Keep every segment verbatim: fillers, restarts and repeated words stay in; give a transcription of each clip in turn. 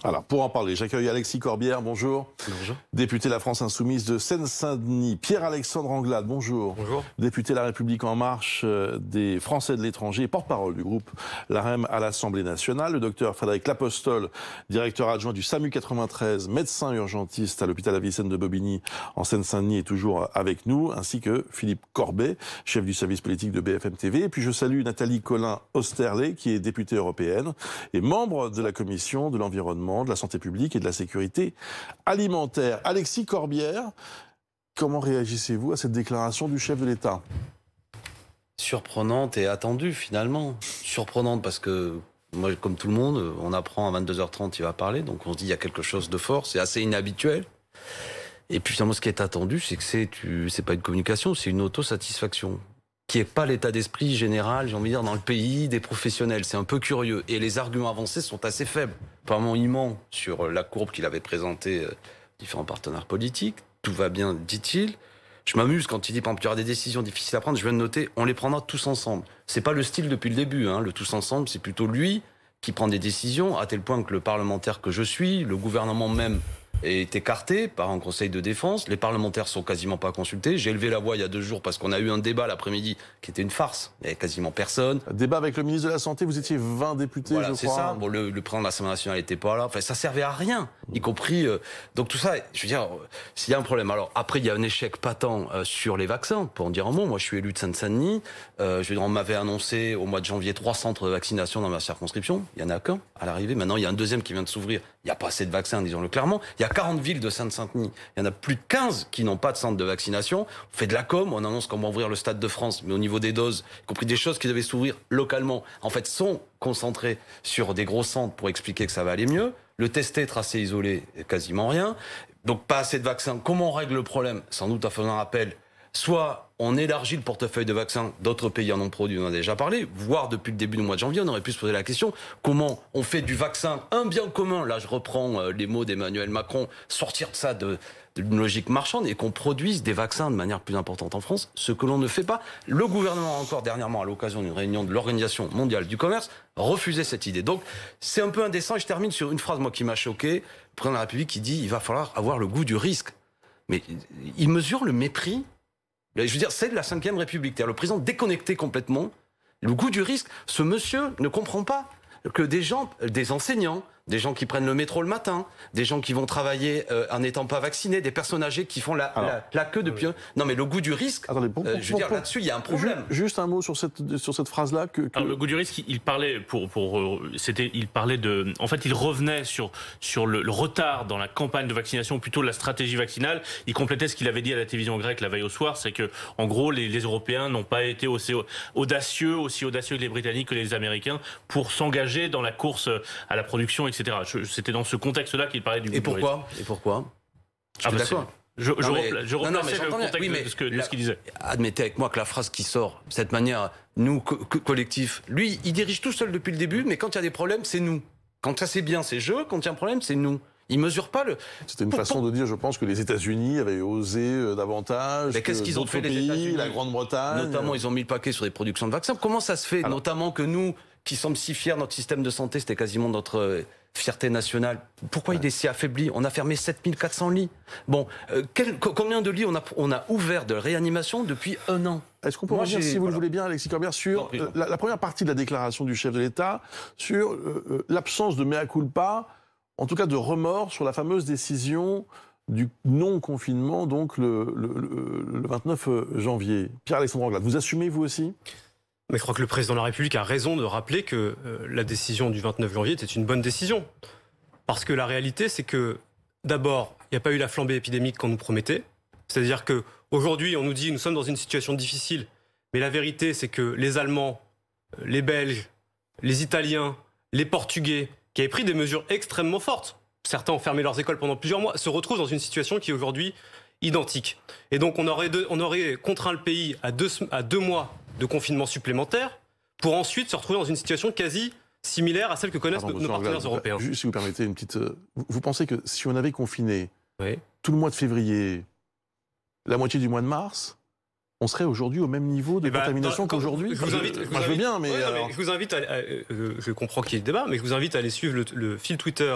Alors, pour en parler, j'accueille Alexis Corbière, bonjour. Bonjour. Député La France Insoumise de Seine-Saint-Denis. Pierre-Alexandre Anglade, bonjour. Bonjour. Député La République En Marche euh, des Français de l'étranger, porte-parole du groupe l'AREM à l'Assemblée nationale. Le docteur Frédéric Lapostole, directeur adjoint du SAMU quatre-vingt-treize, médecin urgentiste à l'hôpital Avicenne de Bobigny en Seine-Saint-Denis, est toujours avec nous, ainsi que Philippe Corbet, chef du service politique de B F M T V. Et puis je salue Nathalie Colin-Osterlé, qui est députée européenne et membre de la commission de l'environnement, de la santé publique et de la sécurité alimentaire. Alexis Corbière, comment réagissez-vous à cette déclaration du chef de l'État? Surprenante et attendue finalement. Surprenante parce que moi, comme tout le monde, on apprend à vingt-deux heures trente, il va parler, donc on se dit il y a quelque chose de fort, c'est assez inhabituel. Et puis finalement, ce qui est attendu, c'est que c'est c'est pas une communication, c'est une autosatisfaction, qui n'est pas l'état d'esprit général, j'ai envie de dire, dans le pays des professionnels. C'est un peu curieux. Et les arguments avancés sont assez faibles. Apparemment, il ment sur la courbe qu'il avait présentée aux différents partenaires politiques. Tout va bien, dit-il. Je m'amuse quand il dit, par exemple, il y aura des décisions difficiles à prendre. Je viens de noter, on les prendra tous ensemble. C'est pas le style depuis le début, hein. Le tous ensemble, c'est plutôt lui qui prend des décisions, à tel point que le parlementaire que je suis, le gouvernement même, est écarté par un conseil de défense. Les parlementaires sont quasiment pas consultés. J'ai élevé la voix il y a deux jours parce qu'on a eu un débat l'après-midi qui était une farce. Il n'y avait quasiment personne. Débat avec le ministre de la Santé, vous étiez vingt députés, voilà, je c'est crois. ça. Bon, le, le président de l'Assemblée nationale n'était pas là. Enfin, ça servait à rien, y compris... Euh, donc tout ça, je veux dire, euh, s'il y a un problème... Alors après, il y a un échec patent euh, sur les vaccins, pour en dire un mot. Moi, je suis élu de Seine-Saint-Denis. Euh, je veux dire, on m'avait annoncé au mois de janvier trois centres de vaccination dans ma circonscription. Il n'y en a qu'un à l'arrivée. Maintenant, il y a un deuxième qui vient de s'ouvrir. Il n'y a pas assez de vaccins, disons-le clairement. Il y a quarante villes de Seine-Saint-Denis. Il y en a plus de quinze qui n'ont pas de centre de vaccination. On fait de la com, on annonce qu'on va ouvrir le Stade de France, mais au niveau des doses, y compris des choses qui devaient s'ouvrir localement, en fait, sont concentrées sur des gros centres pour expliquer que ça va aller mieux. Le testé, tracé, isolé, quasiment rien. Donc pas assez de vaccins. Comment on règle le problème? Sans doute en faisant un appel. Soit on élargit le portefeuille de vaccins, d'autres pays en ont produit, on en a déjà parlé, voire depuis le début du mois de janvier, on aurait pu se poser la question, comment on fait du vaccin un bien commun, là je reprends les mots d'Emmanuel Macron, sortir de ça de, d'une logique marchande et qu'on produise des vaccins de manière plus importante en France, ce que l'on ne fait pas. Le gouvernement a encore dernièrement, à l'occasion d'une réunion de l'Organisation mondiale du commerce, refusé cette idée. Donc c'est un peu indécent et je termine sur une phrase moi qui m'a choqué, le président de la République qui dit il va falloir avoir le goût du risque. Mais il mesure le mépris. Je veux dire, c'est de la cinquième République. Le président déconnecté complètement. Le goût du risque. Ce monsieur ne comprend pas que des gens, des enseignants, des gens qui prennent le métro le matin, des gens qui vont travailler euh, en n'étant pas vaccinés, des personnes âgées qui font la, Alors, la, la queue depuis... Oui. Non mais le goût du risque, Attendez, pour, pour, euh, je veux pour, dire, pour, là-dessus, il y a un problème. Juste un mot sur cette, sur cette phrase-là. Que, que... Alors, le goût du risque, il parlait, pour, pour, c'était, il parlait de... En fait, il revenait sur, sur le, le retard dans la campagne de vaccination, plutôt la stratégie vaccinale. Il complétait ce qu'il avait dit à la télévision grecque la veille au soir, c'est que, en gros, les, les Européens n'ont pas été aussi audacieux, aussi audacieux que les Britanniques, que les Américains, pour s'engager dans la course à la production, et cetera. C'était dans ce contexte-là qu'il parlait du goût Et du risque. pourquoi Et pourquoi Je suis ah bah d'accord. Je, je, non, mais, je replaçais le contexte oui, de ce que, de ce qu'il disait. Admettez avec moi que la phrase qui sort, cette manière, nous, co co collectif, lui, il dirige tout seul depuis le début, mais quand il y a des problèmes, c'est nous. Quand ça c'est bien, c'est je, quand il y a un problème, c'est nous. Il mesure pas le... C'était une pour, façon pour... de dire, je pense, que les États-Unis avaient osé euh, davantage. Mais qu'est-ce qu'ils ont fait, les pays, États-Unis, la Grande-Bretagne. Notamment, ils ont mis le paquet sur des productions de vaccins. Comment ça se fait, Alors... notamment que nous, qui sommes si fiers, notre système de santé, c'était quasiment notre fierté nationale. Pourquoi ouais. il est si affaibli? On a fermé sept mille quatre cents lits. Bon, euh, quel, combien de lits on a, on a ouvert de réanimation depuis un an? Est-ce qu'on peut Moi, revenir, si vous voilà. le voulez bien, Alexis Corbière, sur non, euh, la, la première partie de la déclaration du chef de l'État, sur euh, euh, l'absence de mea culpa, en tout cas de remords sur la fameuse décision du non-confinement, donc le, le, le, le vingt-neuf janvier. Pierre-Alexandre Anglade, vous assumez vous aussi? Mais je crois que le président de la République a raison de rappeler que euh, la décision du vingt-neuf janvier était une bonne décision. Parce que la réalité, c'est que, d'abord, il n'y a pas eu la flambée épidémique qu'on nous promettait. C'est-à-dire qu'aujourd'hui, on nous dit que nous sommes dans une situation difficile. Mais la vérité, c'est que les Allemands, les Belges, les Italiens, les Portugais, qui avaient pris des mesures extrêmement fortes, certains ont fermé leurs écoles pendant plusieurs mois, se retrouvent dans une situation qui est aujourd'hui identique. Et donc, on aurait, de, on aurait contraint le pays à deux, à deux mois de confinement supplémentaire pour ensuite se retrouver dans une situation quasi similaire à celle que connaissent Pardon, nos partenaires Anglade, européens. Juste si vous permettez une petite... Euh, vous pensez que si on avait confiné oui. tout le mois de février, la moitié du mois de mars, on serait aujourd'hui au même niveau de eh contamination ben, qu'aujourd'hui? Je vous invite... Je, je, je veux bien, mais... Ouais, alors... non, mais je vous invite à... Euh, je comprends qu'il y ait le débat, mais je vous invite à aller suivre le, le fil Twitter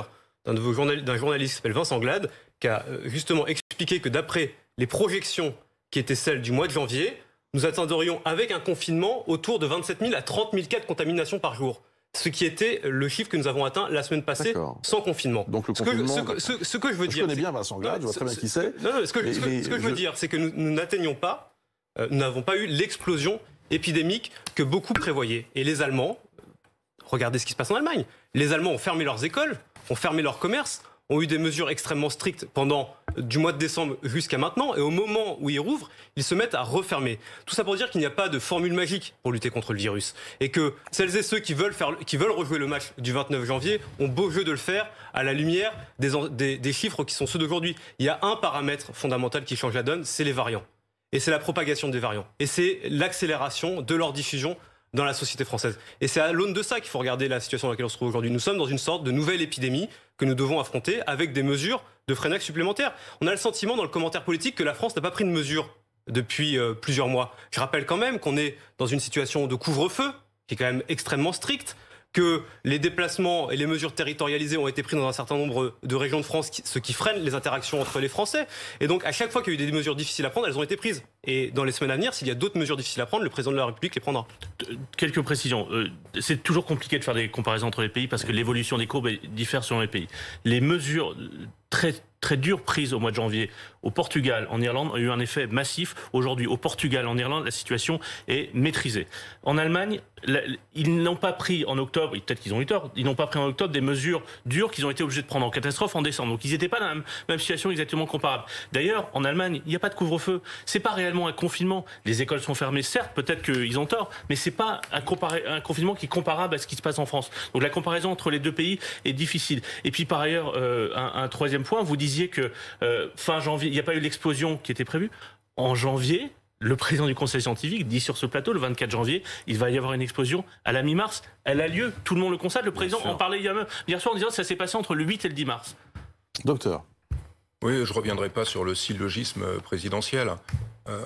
d'un nouveau journal, d'un journaliste qui s'appelle Vincent Glade, qui a euh, justement expliqué que d'après les projections qui étaient celles du mois de janvier, nous attendrions avec un confinement autour de vingt-sept mille à trente mille cas de contamination par jour. Ce qui était le chiffre que nous avons atteint la semaine passée sans confinement. Donc le ce, confinement, que, ce, ce, ce que je veux je dire... connais bien Vincent Glade, je vois très bien qui c'est. Non, non, ce que, mais, ce que, mais ce que je je veux dire, c'est que nous, nous n'atteignons pas, euh, nous n'avons pas eu l'explosion épidémique que beaucoup prévoyaient. Et les Allemands, regardez ce qui se passe en Allemagne, les Allemands ont fermé leurs écoles, ont fermé leurs commerces, ont eu des mesures extrêmement strictes pendant du mois de décembre jusqu'à maintenant, et au moment où ils rouvrent, ils se mettent à refermer. Tout ça pour dire qu'il n'y a pas de formule magique pour lutter contre le virus, et que celles et ceux qui veulent, faire, qui veulent rejouer le match du vingt-neuf janvier ont beau jeu de le faire à la lumière des, des, des chiffres qui sont ceux d'aujourd'hui. Il y a un paramètre fondamental qui change la donne, c'est les variants. Et c'est la propagation des variants. Et c'est l'accélération de leur diffusion dans la société française. Et c'est à l'aune de ça qu'il faut regarder la situation dans laquelle on se trouve aujourd'hui. Nous sommes dans une sorte de nouvelle épidémie que nous devons affronter avec des mesures de freinage supplémentaires. On a le sentiment dans le commentaire politique que la France n'a pas pris de mesures depuis euh, plusieurs mois. Je rappelle quand même qu'on est dans une situation de couvre-feu qui est quand même extrêmement stricte, que les déplacements et les mesures territorialisées ont été prises dans un certain nombre de régions de France, ce qui freine les interactions entre les Français. Et donc, à chaque fois qu'il y a eu des mesures difficiles à prendre, elles ont été prises. Et dans les semaines à venir, s'il y a d'autres mesures difficiles à prendre, le président de la République les prendra. Quelques précisions. Euh, c'est toujours compliqué de faire des comparaisons entre les pays parce que l'évolution des courbes diffère selon les pays. Les mesures très très dures prises au mois de janvier au Portugal, en Irlande, ont eu un effet massif. Aujourd'hui, au Portugal, en Irlande, la situation est maîtrisée. En Allemagne, la, ils n'ont pas pris en octobre, peut-être qu'ils ont eu tort, ils n'ont pas pris en octobre des mesures dures qu'ils ont été obligés de prendre en catastrophe en décembre. Donc ils n'étaient pas dans la même, même situation exactement comparable. D'ailleurs, en Allemagne, il n'y a pas de couvre-feu. C'est pas réellement un confinement. Les écoles sont fermées, certes, peut-être qu'ils ont tort, mais c'est pas un, comparé, un confinement qui est comparable à ce qui se passe en France. Donc la comparaison entre les deux pays est difficile. Et puis par ailleurs, euh, un, un troisième point, vous disiez que euh, fin janvier, il n'y a pas eu l'explosion qui était prévue. En janvier, le président du Conseil scientifique dit sur ce plateau, le vingt-quatre janvier, il va y avoir une explosion à la mi-mars. Elle a lieu, tout le monde le constate. Le président en parlait hier, même, hier soir en disant que ça s'est passé entre le huit et le dix mars. Docteur. Oui, je ne reviendrai pas sur le syllogisme présidentiel. Euh,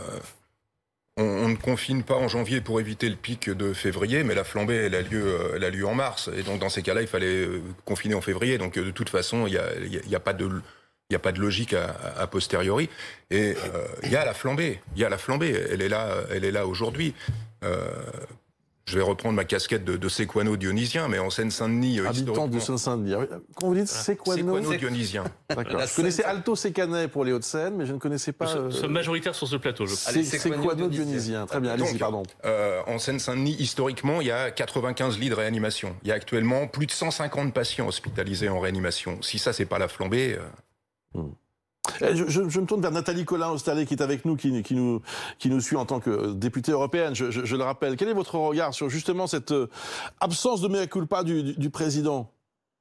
on, on ne confine pas en janvier pour éviter le pic de février, mais la flambée, elle a lieu, elle a lieu en mars. Et donc, dans ces cas-là, il fallait confiner en février. Donc, de toute façon, il n'y a, il y a pas de... Il n'y a pas de logique à, à posteriori. Et euh, il y a la flambée. Il y a la flambée. Elle est là, elle est là aujourd'hui. Euh, je vais reprendre ma casquette de, de séquano-dionysien, mais en Seine-Saint-Denis... Habitant de Seine-Saint-Denis. Quand vous dites séquano... Séquano-dionysien. D'accord. Je connaissais Alto Sécanais pour les Hauts-de-Seine, mais je ne connaissais pas... Nous sommes majoritaires sur ce plateau, je pense. Séquano-dionysien. Très bien, allez-y, pardon. Euh, en Seine-Saint-Denis, historiquement, il y a quatre-vingt-quinze lits de réanimation. Il y a actuellement plus de cent cinquante patients hospitalisés en réanimation. Si ça, c'est pas la flambée... Euh... Hmm. Je, je, je me tourne vers Nathalie Collin-Ostalet qui est avec nous, qui, qui, nous, qui nous suit en tant que députée européenne, je, je, je le rappelle. Quel est votre regard sur justement cette absence de mea culpa du, du, du président?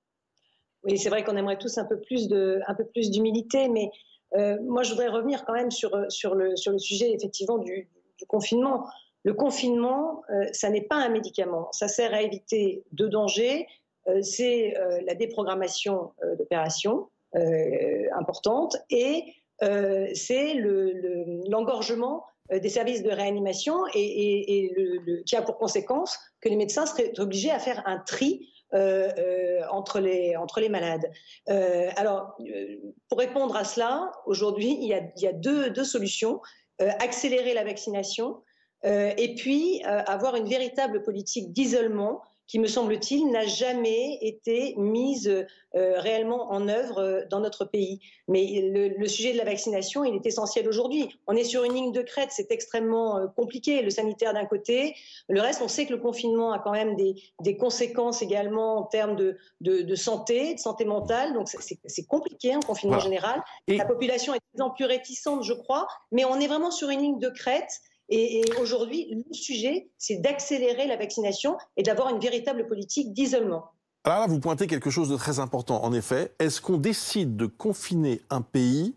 Oui, c'est vrai qu'on aimerait tous un peu plus de, un peu plus d'humilité, mais euh, moi je voudrais revenir quand même sur, sur, le, sur le sujet effectivement du, du confinement. Le confinement, euh, ça n'est pas un médicament, ça sert à éviter deux dangers, euh, c'est euh, la déprogrammation euh, d'opérations. Euh, importante et euh, c'est l'engorgement le, le, des services de réanimation et, et, et le, le, qui a pour conséquence que les médecins seraient obligés à faire un tri euh, euh, entre, les, entre les malades. Euh, alors, euh, pour répondre à cela, aujourd'hui, il y a, il y a deux, deux solutions. Euh, accélérer la vaccination euh, et puis euh, avoir une véritable politique d'isolement qui, me semble-t-il, n'a jamais été mise euh, réellement en œuvre euh, dans notre pays. Mais le, le sujet de la vaccination, il est essentiel aujourd'hui. On est sur une ligne de crête, c'est extrêmement euh, compliqué. Le sanitaire d'un côté, le reste, on sait que le confinement a quand même des, des conséquences également en termes de, de, de santé, de santé mentale. Donc c'est compliqué, un confinement voilà. général. Et... La population est de plus en plus réticente, je crois, mais on est vraiment sur une ligne de crête. Et, et aujourd'hui, le sujet, c'est d'accélérer la vaccination et d'avoir une véritable politique d'isolement. Alors là, vous pointez quelque chose de très important. En effet, est-ce qu'on décide de confiner un pays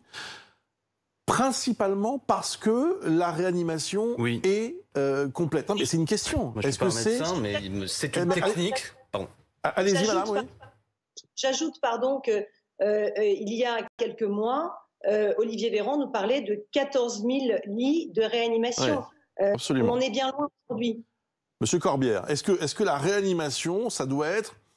principalement parce que la réanimation oui. est euh, complète? Non, mais c'est une question. Moi, je ne suis pas un médecin, mais c'est une eh, technique. Pardon. Allez-y, madame. Oui. J'ajoute, pardon, qu'il euh, y a quelques mois, Euh, Olivier Véran nous parlait de quatorze mille lits de réanimation. Ouais, euh, absolument. On en est bien loin aujourd'hui. Monsieur Corbière, est-ce que, est-ce que la réanimation, ça doit être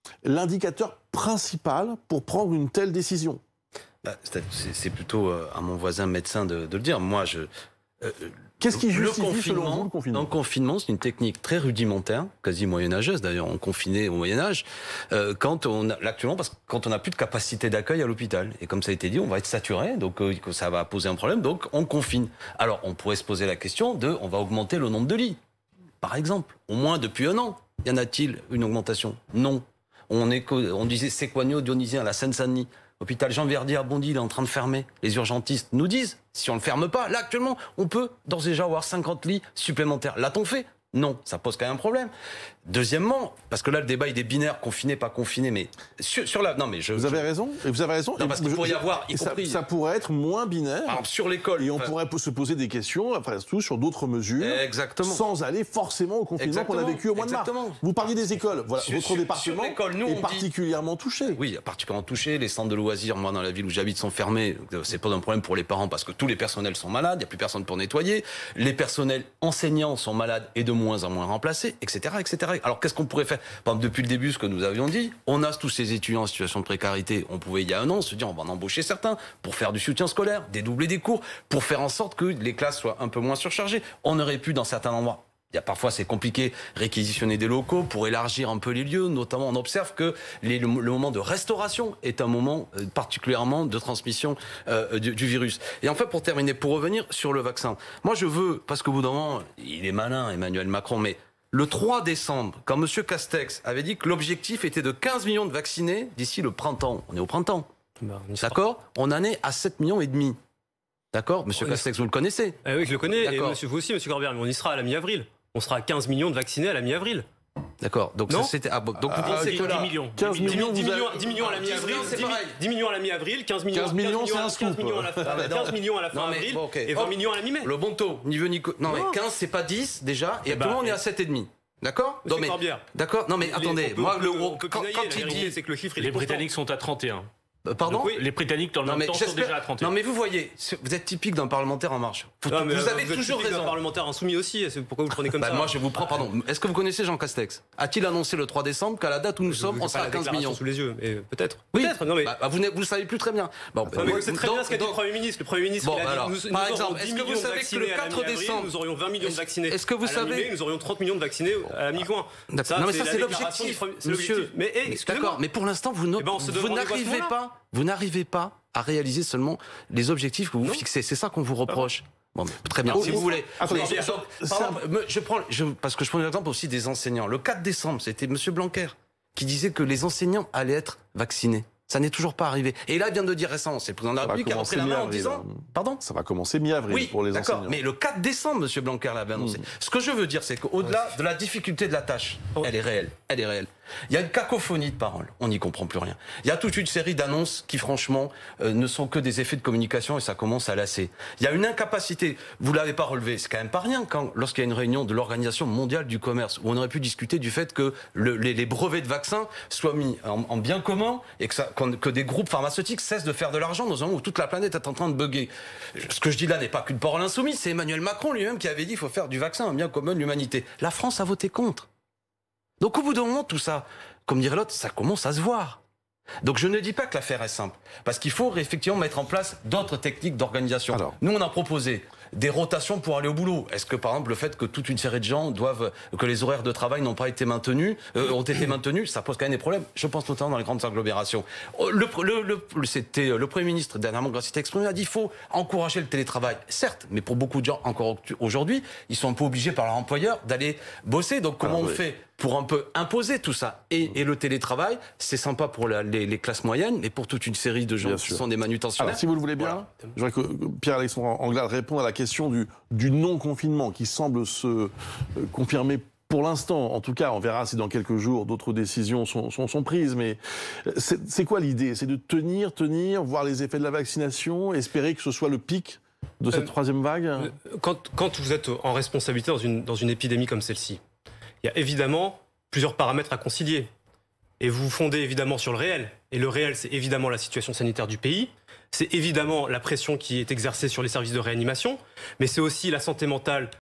l'indicateur principal pour prendre une telle décision? Bah, c'est plutôt à mon voisin médecin de, de le dire. Moi, je... Euh, Qu'est-ce qui justifie, le confinement, selon vous, le confinement? Le confinement, c'est une technique très rudimentaire, quasi moyenâgeuse. D'ailleurs, on confinait au Moyen-Âge. Euh, quand on a, actuellement, parce que quand on n'a plus de capacité d'accueil à l'hôpital. Et comme ça a été dit, on va être saturé, donc euh, ça va poser un problème, donc on confine. Alors, on pourrait se poser la question de, on va augmenter le nombre de lits. Par exemple, au moins depuis un an, y en a-t-il une augmentation? Non. On, est, on disait Séquagno, Dionysien, à la Seine-Saint-Denis. L'hôpital Jean Verdier à Bondy, il est en train de fermer. Les urgentistes nous disent, si on ne le ferme pas, là actuellement, on peut d'ores et déjà avoir cinquante lits supplémentaires. L'a-t-on fait? Non, ça pose quand même un problème. Deuxièmement, parce que là le débat il est binaire, confiné, pas confiné, mais sur, sur la... Non mais je... Vous avez je... raison, et vous avez raison. Non, parce qu'il pourrait y avoir, y ça, compris... ça pourrait être moins binaire. Par exemple, sur l'école. Et on enfin... pourrait se poser des questions, après tout, sur d'autres mesures. Exactement. Sans aller forcément au confinement qu'on a vécu au mois Exactement. de mars. Vous parliez des écoles. Voilà, sur, votre département nous, est particulièrement dit... touché. Oui, particulièrement touché. Les centres de loisirs, moi, dans la ville où j'habite, sont fermés. C'est pas un problème pour les parents parce que tous les personnels sont malades, il n'y a plus personne pour nettoyer. Les personnels enseignants sont malades et de moins en moins remplacés, et cetera, et cetera. Alors qu'est-ce qu'on pourrait faire? Par exemple, depuis le début, ce que nous avions dit, on a tous ces étudiants en situation de précarité. On pouvait, il y a un an, se dire on va en embaucher certains pour faire du soutien scolaire, dédoubler des cours, pour faire en sorte que les classes soient un peu moins surchargées. On aurait pu, dans certains endroits, il y a parfois, c'est compliqué, réquisitionner des locaux pour élargir un peu les lieux. Notamment, on observe que les, le, le moment de restauration est un moment euh, particulièrement de transmission euh, du, du virus. Et enfin, pour terminer, pour revenir sur le vaccin, moi je veux, parce qu'au bout d'un moment, il est malin, Emmanuel Macron, mais le trois décembre, quand M. Castex avait dit que l'objectif était de quinze millions de vaccinés d'ici le printemps, on est au printemps, bah, d'accord? On en est à sept millions et demi. D'accord? Monsieur Castex, vous le connaissez? Ah oui, je le connais, et monsieur, vous aussi, monsieur Corbière, mais on y sera à la mi-avril. On sera à quinze millions de vaccinés à la mi-avril. D'accord, donc non ça c'était... Ah, donc vous ah, pensez dix, que là... dix millions. quinze millions, dix, vous millions, avez... dix millions à la mi-avril, dix millions à la mi-avril, quinze millions, quinze millions, c'est un scoop. quinze millions à la fin, Ah, quinze millions à la fin non, mais, avril, bon, okay. et vingt oh, millions à la mi-mai. Le bon taux, ni veut ni... Co... Non, non, mais quinze, c'est pas dix déjà, et, et actuellement bah, on est à sept virgule cinq. D'accord? Non mais d'accord. Non mais attendez, on peut, moi on peut, le on peut quand, quand il dit c'est que le chiffre les Britanniques sont à trente et un. Euh, pardon? Donc, oui, les Britanniques dans le non, même temps sont déjà à trente et un. Non mais vous voyez, vous êtes typique d'un parlementaire en marche. Faut, non, vous avez vous toujours raison. D'un parlementaire insoumis aussi. Pourquoi vous le prenez comme bah, ça? Moi je vous prends. Pardon. Est-ce que vous connaissez Jean Castex? A-t-il annoncé le trois décembre qu'à la date où nous je sommes, on sera à quinze millions sous les yeux? Peut-être. Oui. Peut-être. Non mais bah, vous ne le savez plus très bien. Bon, bah, mais c'est très bien ce qu'a dit le Premier ministre. Le Premier ministre. Bon, il a alors, dit, nous, par nous exemple, est-ce que vous savez que le quatre décembre, nous aurions vingt millions de vaccinés? Est-ce que vous savez, nous aurions trente millions de vaccinés à la mi-juin? Non mais ça c'est l'objectif, monsieur. Mais d'accord. Mais pour l'instant, vous n'arrivez pas. Vous n'arrivez pas à réaliser seulement les objectifs que vous non. fixez. C'est ça qu'on vous reproche. Bon, mais très bien. Oh, si vous voulez. Attendez, mais, donc, exemple, je prends, je, parce que je prends l'exemple aussi des enseignants. Le quatre décembre, c'était M. Blanquer qui disait que les enseignants allaient être vaccinés. Ça n'est toujours pas arrivé. Et là, il vient de dire récemment, c'est le président de la République qui a repris la main en disant... Pardon? Ça va commencer mi-avril oui, pour les enseignants. D'accord, mais le quatre décembre, M. Blanquer l'avait annoncé. Mmh. Ce que je veux dire, c'est qu'au-delà de la difficulté de la tâche, oh. elle est réelle, elle est réelle. Il y a une cacophonie de paroles, on n'y comprend plus rien. Il y a toute une série d'annonces qui, franchement, euh, ne sont que des effets de communication et ça commence à lasser. Il y a une incapacité, vous ne l'avez pas relevé, c'est quand même pas rien quand, lorsqu'il y a une réunion de l'Organisation mondiale du commerce, où on aurait pu discuter du fait que le, les, les brevets de vaccins soient mis en, en bien commun et que, ça, que des groupes pharmaceutiques cessent de faire de l'argent dans un moment où toute la planète est en train de bugger. Ce que je dis là n'est pas qu'une parole insoumise, c'est Emmanuel Macron lui-même qui avait dit qu'il faut faire du vaccin un bien commun de l'humanité. La France a voté contre. Donc au bout d'un moment, tout ça, comme dirait l'autre, ça commence à se voir. Donc je ne dis pas que l'affaire est simple, parce qu'il faut effectivement mettre en place d'autres techniques d'organisation. Nous, on a proposé des rotations pour aller au boulot. Est-ce que, par exemple, le fait que toute une série de gens doivent, que les horaires de travail n'ont pas été maintenus, euh, ont été maintenus, ça pose quand même des problèmes. Je pense notamment dans les grandes agglomérations. Le, le, le, c'était le Premier ministre, dernièrement, quand il s'est exprimé, a dit qu'il faut encourager le télétravail. Certes, mais pour beaucoup de gens, encore aujourd'hui, ils sont un peu obligés par leur employeur d'aller bosser. Donc comment Alors, on oui. fait pour un peu imposer tout ça? Et, et le télétravail, c'est sympa pour la, les, les classes moyennes, mais pour toute une série de gens bien qui sûr. sont des manutentionnaires. Alors, si vous le voulez bien, voilà. je voudrais que Pierre-Alexandre Anglade réponde à la question du, du non-confinement qui semble se euh, confirmer pour l'instant. En tout cas, on verra si dans quelques jours d'autres décisions sont, sont, sont prises. Mais c'est quoi l'idée? C'est de tenir, tenir, voir les effets de la vaccination, espérer que ce soit le pic de cette euh, troisième vague? quand, quand vous êtes en responsabilité dans une, dans une épidémie comme celle-ci, il y a évidemment plusieurs paramètres à concilier. Et vous vous fondez évidemment sur le réel. Et le réel, c'est évidemment la situation sanitaire du pays. C'est évidemment la pression qui est exercée sur les services de réanimation. Mais c'est aussi la santé mentale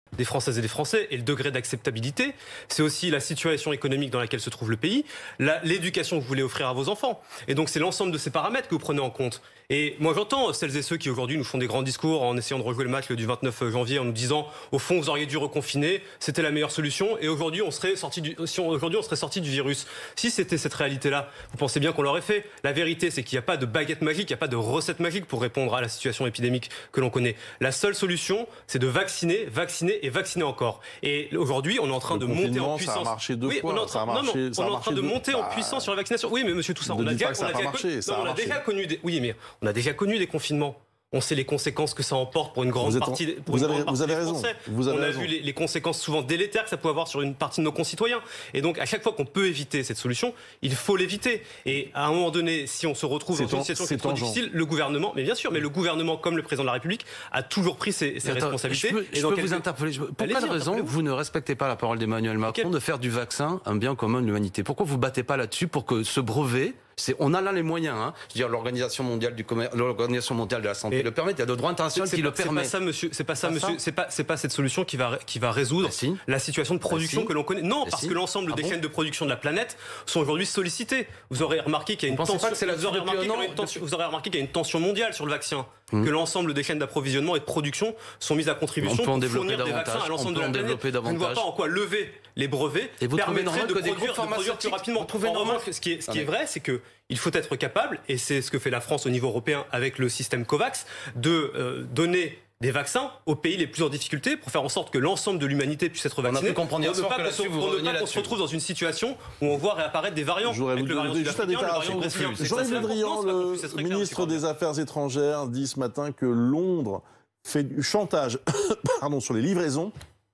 des Françaises et des Français et le degré d'acceptabilité. C'est aussi la situation économique dans laquelle se trouve le pays, l'éducation que vous voulez offrir à vos enfants. Et donc c'est l'ensemble de ces paramètres que vous prenez en compte. Et moi j'entends celles et ceux qui aujourd'hui nous font des grands discours en essayant de rejouer le match du vingt-neuf janvier en nous disant au fond vous auriez dû reconfiner, c'était la meilleure solution et aujourd'hui on serait sorti du, si on, aujourd'hui on serait sorti du virus. Si c'était cette réalité-là, vous pensez bien qu'on l'aurait fait. La vérité c'est qu'il n'y a pas de baguette magique, il n'y a pas de recette magique pour répondre à la situation épidémique que l'on connaît. La seule solution c'est de vacciner, vacciner et vacciner encore. Et aujourd'hui on est en train le de monter en puissance. Ça a marché deux oui, fois. on est en train, non, non, on est en train de monter en puissance sur la vaccination. Oui mais monsieur Toussaint, on a déjà, on a déjà, marché, non, on a déjà connu des, oui mais on a déjà connu des confinement. On sait les conséquences que ça emporte pour une grande vous partie, pour vous une avez, grande vous partie avez des raison. Français. Vous avez on a raison. vu les, les conséquences souvent délétères que ça peut avoir sur une partie de nos concitoyens. Et donc, à chaque fois qu'on peut éviter cette solution, il faut l'éviter. Et à un moment donné, si on se retrouve dans une situation qui est trop difficile, le gouvernement, mais bien sûr, mais le gouvernement, comme le président de la République, a toujours pris ses, ses Attends, responsabilités. Je peux, et je donc, peux vous interpeller. Je... Pour quelle raison vous ne respectez pas la parole d'Emmanuel Macron okay. de faire du vaccin un bien commun de l'humanité? Pourquoi vous ne battez pas là-dessus pour que ce brevet, on a là les moyens, hein. Je veux dire, l'Organisation mondiale du commerce, l'Organisation mondiale de la santé et le permet, il y a le droit international qui le permet. C'est pas ça, monsieur. C'est pas ça, monsieur. C'est pas, c'est pas cette solution qui va, qui va résoudre ah, si. la situation de production ah, si. que l'on connaît. Non, ah, parce si. que l'ensemble ah, des bon chaînes de production de la planète sont aujourd'hui sollicitées. Vous aurez remarqué qu'il y a une tension. Pas que c'est la vous, aurez remarqué une tension vous aurez remarqué qu'il y a une tension mondiale sur le vaccin. Hum. Que l'ensemble des chaînes d'approvisionnement et de production sont mises à contribution pour fournir des vaccins à l'ensemble de la planète. Je ne vois pas en quoi lever les brevets et vous permettrait de que produire, de produire plus rapidement. En revanche, ce qui est, ce qui est vrai, c'est que il faut être capable, et c'est ce que fait la France au niveau européen avec le système COVAX, de euh, donner des vaccins aux pays les plus en difficulté pour faire en sorte que l'ensemble de l'humanité puisse être vacciné. On ne veut pas qu'on se retrouve dans une situation où on voit réapparaître des variants. Je voudrais vous donner juste la déclaration. Jean-Yves Le Drian, le ministre des Affaires étrangères, dit ce matin que Londres fait du chantage pardon, sur les livraisons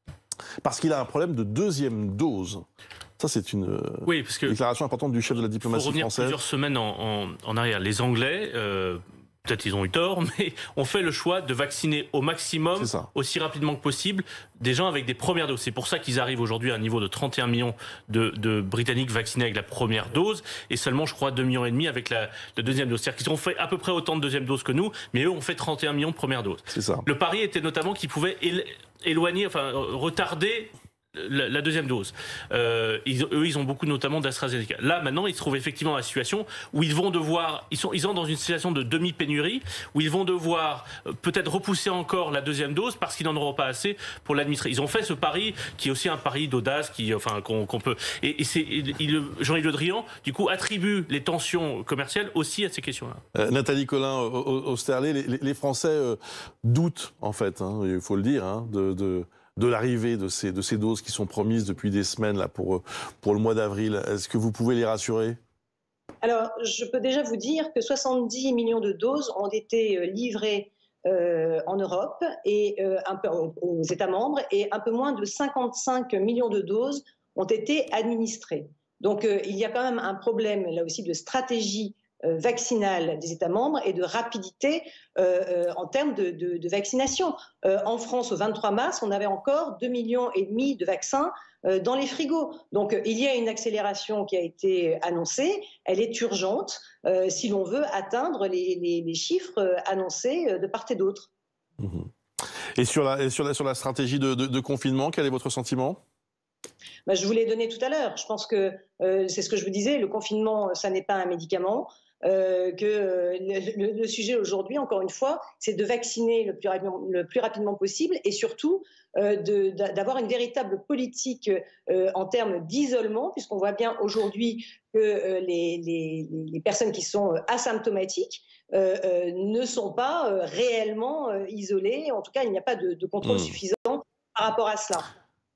parce qu'il a un problème de deuxième dose. Ça, c'est une oui, parce que déclaration importante du chef de la diplomatie française. Pour revenir française. Plusieurs semaines en, en, en arrière, les Anglais, euh, peut-être ils ont eu tort, mais ont fait le choix de vacciner au maximum, aussi rapidement que possible, des gens avec des premières doses. C'est pour ça qu'ils arrivent aujourd'hui à un niveau de trente et un millions de, de Britanniques vaccinés avec la première dose, et seulement, je crois, deux virgule cinq millions avec la, la deuxième dose. C'est-à-dire qu'ils ont fait à peu près autant de deuxième dose que nous, mais eux ont fait trente et un millions de première dose. C'est ça. Le pari était notamment qu'ils pouvaient éloigner, enfin, retarder La, la deuxième dose. Euh, ils, eux, ils ont beaucoup notamment d'AstraZeneca. Là, maintenant, ils se trouvent effectivement dans la situation où ils vont devoir, ils sont, ils sont dans une situation de demi-pénurie, où ils vont devoir euh, peut-être repousser encore la deuxième dose parce qu'ils n'en auront pas assez pour l'administrer. Ils ont fait ce pari qui est aussi un pari d'audace, qui, enfin, qu'on qu'on peut. Et, et c'est, Jean-Yves Le Drian, du coup, attribue les tensions commerciales aussi à ces questions-là. Euh, Nathalie Colin-Osterlé, les, les Français euh, doutent, en fait, hein, il faut le dire, hein, de. de... de l'arrivée de ces, de ces doses qui sont promises depuis des semaines là, pour, pour le mois d'avril. Est-ce que vous pouvez les rassurer ? Alors, je peux déjà vous dire que soixante-dix millions de doses ont été livrées euh, en Europe et euh, un peu aux États membres, et un peu moins de cinquante-cinq millions de doses ont été administrées. Donc, euh, il y a quand même un problème, là aussi, de stratégie Euh, vaccinale des États membres et de rapidité euh, euh, en termes de, de, de vaccination. Euh, en France, au vingt-trois mars, on avait encore deux millions et demi de vaccins euh, dans les frigos. Donc, euh, il y a une accélération qui a été annoncée. Elle est urgente euh, si l'on veut atteindre les, les, les chiffres euh, annoncés euh, de part et d'autre. Mmh. Et sur la, et sur la, sur la stratégie de, de, de confinement, quel est votre sentiment ? Ben, je vous l'ai donné tout à l'heure. Je pense que euh, c'est ce que je vous disais, le confinement, ça n'est pas un médicament. Euh, que euh, le, le sujet aujourd'hui, encore une fois, c'est de vacciner le plus, le plus rapidement possible et surtout euh, de, d'avoir une véritable politique euh, en termes d'isolement, puisqu'on voit bien aujourd'hui que euh, les, les, les personnes qui sont asymptomatiques euh, euh, ne sont pas euh, réellement euh, isolées. En tout cas, il n'y a pas de, de contrôle mmh. suffisant par rapport à cela.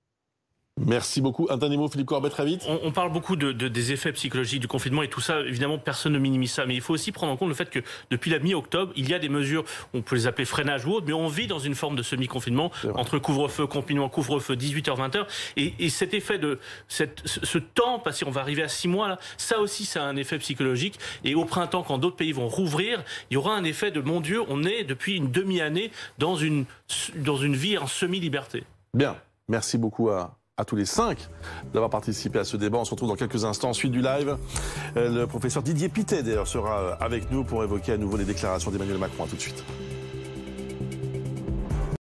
Merci beaucoup. Un dernier mot, Philippe Corbet, très vite. On, on parle beaucoup de, de, des effets psychologiques du confinement et tout ça. Évidemment, personne ne minimise ça. Mais il faut aussi prendre en compte le fait que depuis la mi-octobre, il y a des mesures, on peut les appeler freinage ou autre, mais on vit dans une forme de semi-confinement entre couvre-feu, confinement, couvre-feu, dix-huit heures, vingt heures. Et, et cet effet de cette, ce, ce temps passé, on va arriver à six mois, là, ça aussi, ça a un effet psychologique. Et au printemps, quand d'autres pays vont rouvrir, il y aura un effet de mon Dieu, on est depuis une demi-année dans une, dans une vie en semi-liberté. Bien. Merci beaucoup à. à tous les cinq d'avoir participé à ce débat. On se retrouve dans quelques instants. Suite du live, le professeur Didier Pittet d'ailleurs sera avec nous pour évoquer à nouveau les déclarations d'Emmanuel Macron. À tout de suite.